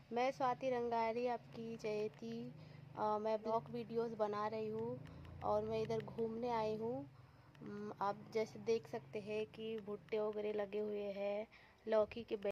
मैं स्वाति रंगारी आपकी चहेती। मैं ब्लॉग वीडियोस बना रही हूँ और मैं इधर घूमने आई हूँ। आप जैसे देख सकते हैं कि भुट्टे वगैरह लगे हुए हैं, लौकी के